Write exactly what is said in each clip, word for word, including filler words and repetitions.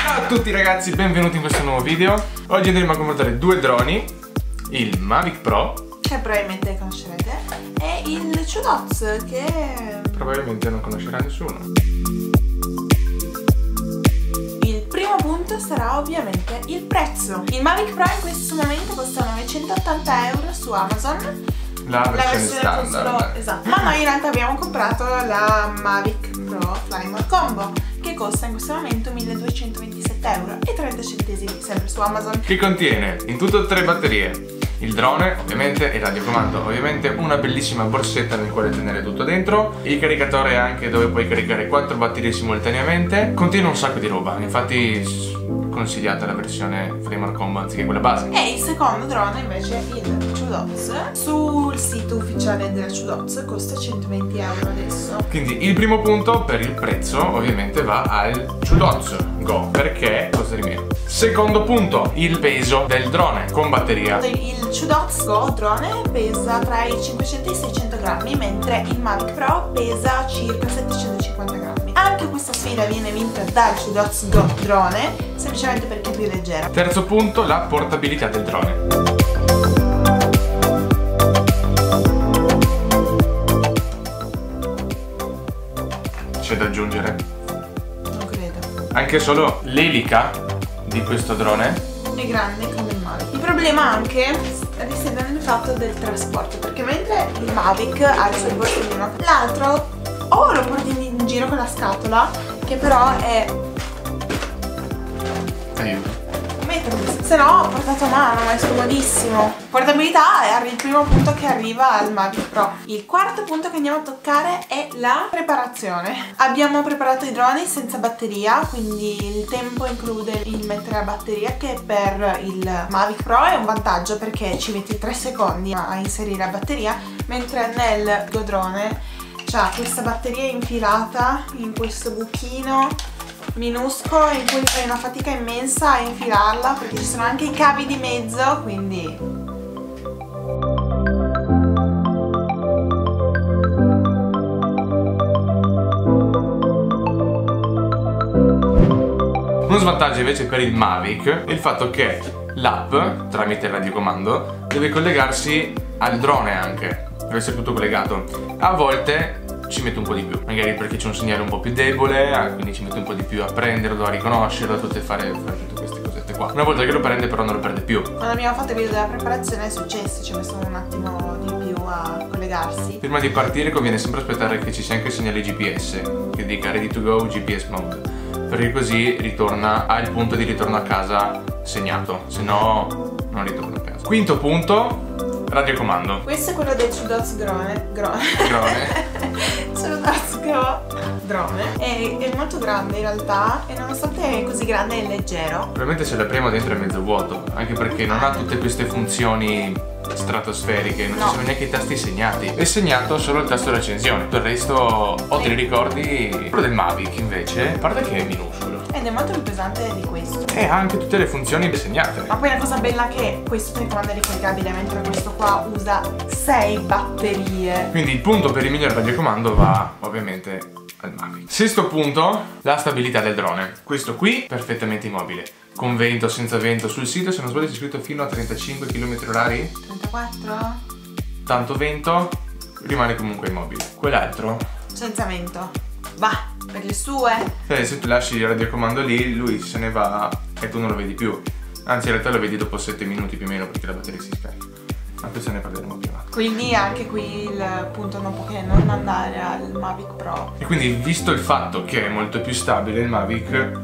Ciao a tutti ragazzi, benvenuti in questo nuovo video. Oggi andremo a confrontare due droni, il Mavic Pro, che probabilmente conoscerete, e il Chudots, che probabilmente non conoscerà nessuno. Il primo punto sarà ovviamente il prezzo. Il Mavic Pro in questo momento costa novecentottanta euro su Amazon. La versione, la versione standard solo, esatto. Ma noi in realtà abbiamo comprato la Mavic Pro Fly Mode Combo, che costa in questo momento milleduecentoventisette euro e trenta centesimi, sempre su Amazon. Che contiene in tutto tre batterie, il drone ovviamente, il radiocomando ovviamente, una bellissima borsetta nel quale tenere tutto dentro, il caricatore anche dove puoi caricare quattro batterie simultaneamente. Contiene un sacco di roba, infatti consigliata la versione Fly Mode Combo anziché quella base. E il secondo drone invece, il Chudots, sul sito ufficiale della Chudots costa centoventi euro adesso. Quindi il primo punto per il prezzo ovviamente va al Chudots Go, perché costa di meno. Secondo punto, il peso del drone con batteria. Il Chudots Go drone pesa tra i cinquecento e i seicento grammi, mentre il Mavic Pro pesa circa settecentocinquanta grammi. Anche questa sfida viene vinta dal Chudots Go drone, semplicemente perché è più leggera. Terzo punto, la portabilità del drone. C'è da aggiungere? Non credo. Anche solo l'elica di questo drone è grande come il Mavic. Il problema anche risiede nel fatto del trasporto, perché mentre il Mavic ha il suo borsellino, l'altro o lo porti in giro con la scatola, che però è aiuto, se no portato a mano, ma è scomodissimo. Portabilità è il primo punto che arriva al Mavic Pro. Il quarto punto che andiamo a toccare è la preparazione. Abbiamo preparato i droni senza batteria, quindi il tempo include il mettere la batteria, che per il Mavic Pro è un vantaggio perché ci metti tre secondi a inserire la batteria, mentre nel Go drone c'ha questa batteria infilata in questo buchino minuscolo in cui fai una fatica immensa a infilarla, perché ci sono anche i cavi di mezzo, quindi uno svantaggio invece per il Mavic è il fatto che l'app, tramite il radiocomando, deve collegarsi al drone anche, deve essere tutto collegato. A volte ci mette un po' di più, magari perché c'è un segnale un po' più debole, quindi ci mette un po' di più a prenderlo, a riconoscerlo, a tutte fare, fare tutte queste cosette qua. Una volta che lo prende però non lo perde più. Quando abbiamo fatto il video della preparazione è successo, ci è messo un attimo di più a collegarsi. Prima di partire conviene sempre aspettare che ci sia anche il segnale G P S, che dica ready to go G P S mode, perché così ritorna, ha il punto di ritorno a casa segnato, se no non ritorna a casa. Quinto punto, radiocomando. Questo è quello del Chudots drone. Drone. Drone. Chudots Go drone. È, è molto grande in realtà, e nonostante è così grande è leggero. Probabilmente se l'apriamo dentro è mezzo vuoto, anche perché non ha tutte queste funzioni stratosferiche, non no. ci sono neanche i tasti segnati. È segnato solo il tasto d'accensione. Per il resto ho dei ricordi. Quello del Mavic invece, a parte che è minuscolo ed è molto più pesante di questo, e ha anche tutte le funzioni segnate. ma poi la cosa bella è che questo telecomando è ricaricabile, mentre questo qua usa sei batterie. Quindi il punto per il miglior radiocomando va ovviamente al Mavic. Sesto punto, la stabilità del drone. Questo qui perfettamente immobile, con vento, senza vento. Sul sito, se non sbaglio, c'è scritto fino a trentacinque chilometri orari. trentaquattro? Tanto vento, rimane comunque immobile. Quell'altro, senza vento, va per le sue. cioè, se tu lasci il radiocomando lì, lui se ne va e tu non lo vedi più. Anzi, in realtà lo vedi dopo sette minuti più o meno, perché la batteria si scarica. Ma questo ne parleremo più avanti. Quindi anche qui il punto non può che non andare al Mavic Pro. E quindi, visto il fatto che è molto più stabile il Mavic,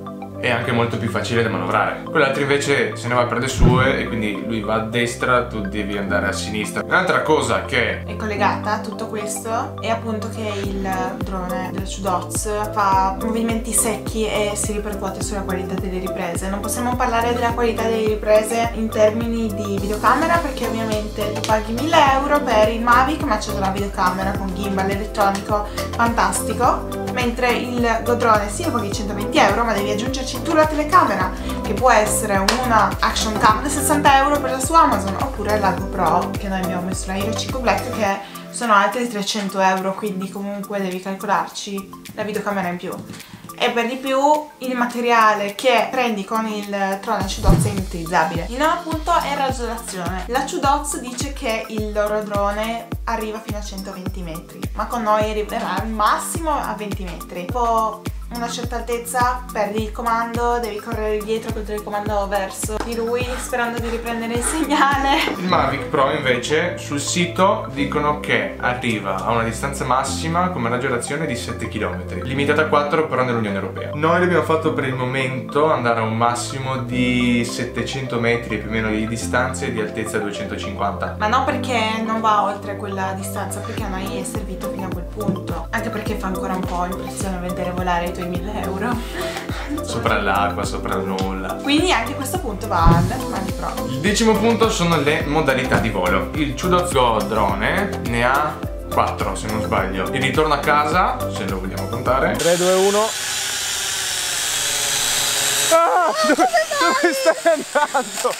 è anche molto più facile da manovrare. Quell'altro invece se ne va per le sue, e quindi lui va a destra, tu devi andare a sinistra. Un'altra cosa che è collegata a tutto questo è appunto che il drone del Chudots fa movimenti secchi e si ripercuote sulla qualità delle riprese. Non possiamo parlare della qualità delle riprese in termini di videocamera, perché ovviamente tu paghi mille euro per il Mavic, ma c'è la videocamera con gimbal elettronico fantastico, mentre il Go drone sì, lo paghi centoventi euro, ma devi aggiungerci tu la telecamera, che può essere una Action Cam da sessanta euro presa su Amazon, oppure la GoPro che noi abbiamo messo, la Hero cinque Black, che sono altri trecento euro, quindi comunque devi calcolarci la videocamera in più. e per di più il materiale che prendi con il drone Chudots è inutilizzabile. Il nono punto è raggelazione. La Chudots dice che il loro drone arriva fino a centoventi metri, ma con noi arriverà al massimo a venti metri. Dopo una certa altezza perdi il comando, devi correre dietro col telecomando verso di lui sperando di riprendere il segnale. Il Mavic Pro invece sul sito dicono che arriva a una distanza massima come raggelazione di sette chilometri, limitata a quattro però nell'Unione Europea. Noi l'abbiamo fatto per il momento andare a un massimo di settecento metri più o meno di distanza e di altezza duecentocinquanta. Ma non perché non va oltre quella distanza, perché a noi è servito fino a quel punto, anche perché fa ancora un po' impressione vedere volare i tuoi mille euro sopra l'acqua, sopra il nulla. Quindi anche questo punto va al Mavic Pro. Il decimo punto sono le modalità di volo. Il Chudots Go drone ne ha quattro se non sbaglio. Il ritorno a casa, se lo vogliamo contare. tre, due, uno. Ah, dove, dove stai andando?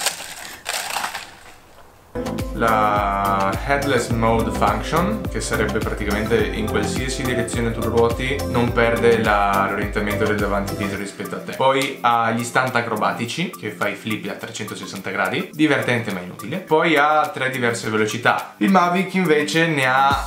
La Headless Mode Function, che sarebbe praticamente in qualsiasi direzione tu ruoti non perde l'orientamento del davanti e dietro rispetto a te. Poi ha gli stunt acrobatici, che fai flip a trecentosessanta gradi, divertente ma inutile. Poi ha tre diverse velocità. Il Mavic invece ne ha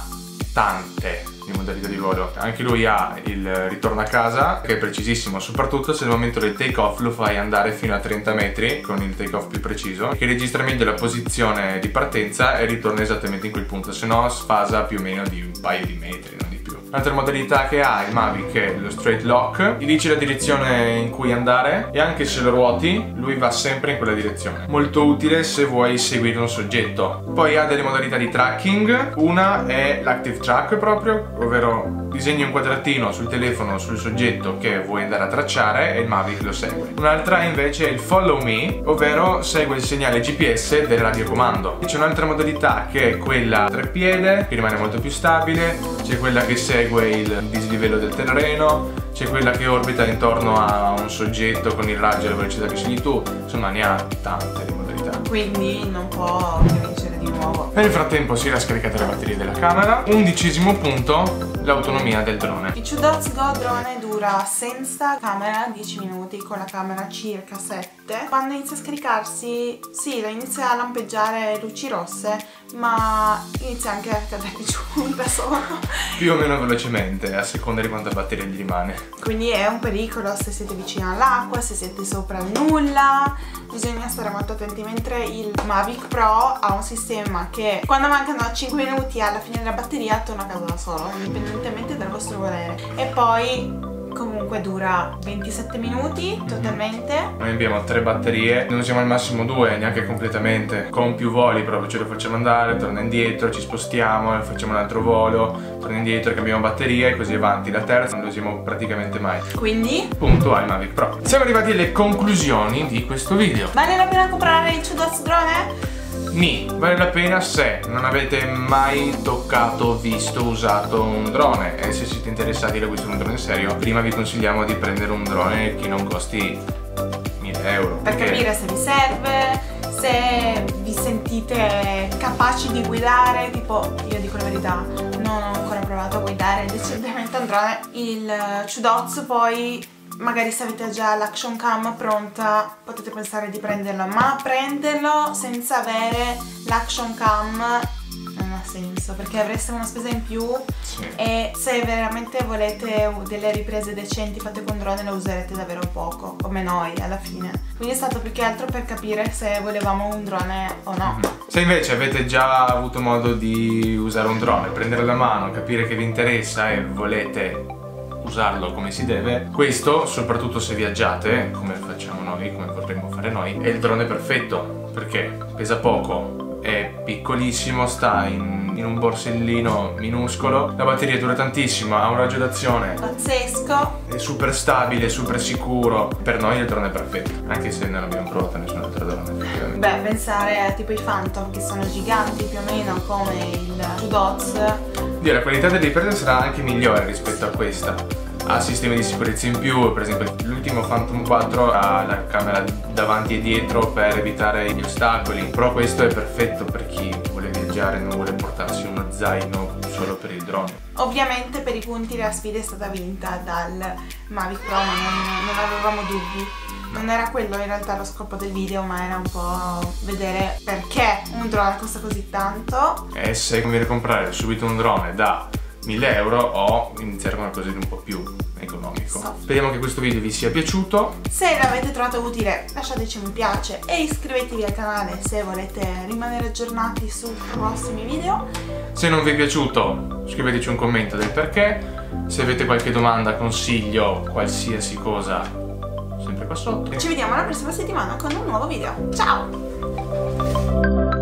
tante di modalità di volo. Anche lui ha il ritorno a casa, che è precisissimo, soprattutto se nel momento del take off lo fai andare fino a trenta metri con il take off più preciso, che registra meglio la posizione di partenza e ritorna esattamente in quel punto, se no sfasa più o meno di un paio di metri, non di più. Un'altra modalità che ha il Mavic è lo straight lock, gli dice la direzione in cui andare e anche se lo ruoti lui va sempre in quella direzione. Molto utile se vuoi seguire un soggetto. Poi ha delle modalità di tracking, una è l'active track proprio, ovvero disegni un quadratino sul telefono sul soggetto che vuoi andare a tracciare e il Mavic lo segue. Un'altra invece è il follow me, ovvero segue il segnale G P S del radiocomando. C'è un'altra modalità che è quella treppiede, che rimane molto più stabile, c'è quella che segue il dislivello del terreno, c'è quella che orbita intorno a un soggetto con il raggio e la velocità che scegli tu, insomma ne ha tante di modalità. Quindi non può che vincere di nuovo. Nel frattempo si era scaricata la batteria della camera. Undicesimo punto, l'autonomia del drone. Il Chudots Go drone dura senza camera dieci minuti, con la camera circa sette. Quando inizia a scaricarsi, sì, inizia a lampeggiare luci rosse, ma inizia anche a cadere giù da solo. Più o meno velocemente, a seconda di quanta batteria gli rimane. Quindi è un pericolo se siete vicino all'acqua, se siete sopra il nulla. Bisogna stare molto attenti, mentre il Mavic Pro ha un sistema che quando mancano cinque minuti alla fine della batteria torna a casa da solo, indipendentemente dal vostro volere. E poi comunque dura ventisette minuti totalmente. Noi abbiamo tre batterie, ne usiamo al massimo due, neanche completamente. Con più voli proprio ce lo facciamo andare, torna indietro, ci spostiamo, facciamo un altro volo, torna indietro, cambiamo batteria e così avanti. La terza non la usiamo praticamente mai. Quindi punto al Mavic Pro. Siamo arrivati alle conclusioni di questo video. vale la pena comprare il Chudots drone? Ni, vale la pena se non avete mai toccato, visto, usato un drone e se siete interessati all'acquisto di un drone serio, prima vi consigliamo di prendere un drone che non costi mille euro. Per perché... capire se vi serve, se vi sentite capaci di guidare, tipo io dico la verità, non ho ancora provato a guidare decentemente un drone. Il Chudots poi magari se avete già l'action cam pronta potete pensare di prenderlo, ma prenderlo senza avere l'action cam non ha senso, perché avreste una spesa in più. Sì. E se veramente volete delle riprese decenti fatte con drone lo userete davvero poco, come noi alla fine. Quindi è stato più che altro per capire se volevamo un drone o no. Mm-hmm. Se invece avete già avuto modo di usare un drone, prendere la mano, capire che vi interessa e volete usarlo come si deve, questo, soprattutto se viaggiate, come facciamo noi, come vorremmo fare noi, è il drone perfetto, perché pesa poco, è piccolissimo, sta in, in un borsellino minuscolo, la batteria dura tantissimo, ha un raggio d'azione pazzesco, è super stabile, super sicuro. Per noi il drone è perfetto, anche se non abbiamo provato nessun altro drone. Beh, pensare a tipo i Phantom, che sono giganti più o meno come il Chudots. Dio, la qualità delle riprese sarà anche migliore rispetto a questa. Ha sistemi di sicurezza in più, per esempio l'ultimo Phantom quattro ha la camera davanti e dietro per evitare gli ostacoli, però questo è perfetto per chi vuole viaggiare, non vuole portarsi uno zaino solo per il drone. Ovviamente per i punti la sfida è stata vinta dal Mavic Pro, ma non, non avevamo dubbi. Non era quello in realtà lo scopo del video, ma era un po' vedere perché un drone costa così tanto. E se conviene comprare subito un drone da mille euro o iniziare con qualcosa di un po' più economico. So. Speriamo che questo video vi sia piaciuto. Se l'avete trovato utile lasciateci un mi piace e iscrivetevi al canale se volete rimanere aggiornati su prossimi video. Se non vi è piaciuto scriveteci un commento del perché. Se avete qualche domanda, consiglio, qualsiasi cosa, sempre qua sotto. Ci vediamo la prossima settimana con un nuovo video. Ciao!